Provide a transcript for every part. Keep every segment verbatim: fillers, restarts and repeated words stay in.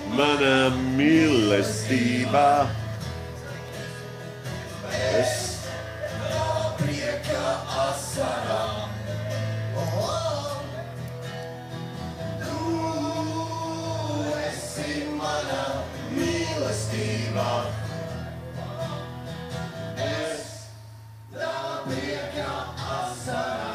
mana mīlestība. Es prieka asara. Tu esi mana mīlestība. Es tava prieka asara.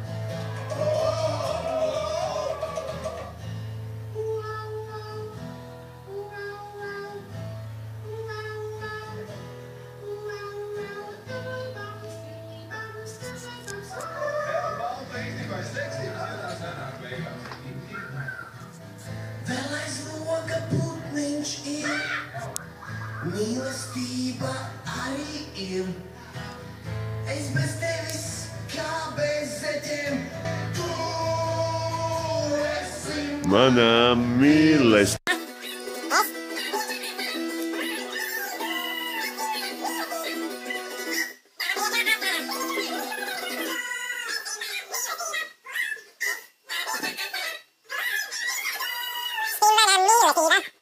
Vēl aiz loga putniņš ir, mīlestība arī ir. Es bez tevis kā bez zeķiem, tu esi mana mīlestība. Mana mīlestība.